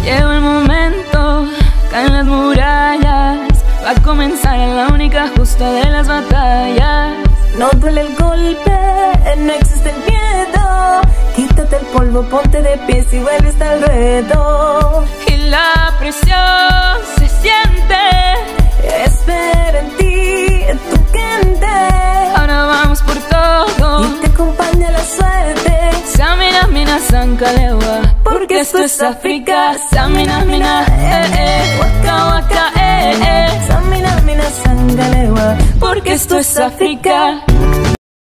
Llegó el momento, caen las murallas, va a comenzar la única justa de las batallas. No duele el golpe, no existe el miedo. Quítate el polvo, ponte de pies y vuelve al ruedo. Y la presión se siente, espera en ti, en tu gente. ahora vamos por todo Y te acompaña la suerte. Samina, mina, sankalewa, porque esto es África. Samina, mina, waka, waka, Samina, mina, sangalewa, porque esto es África.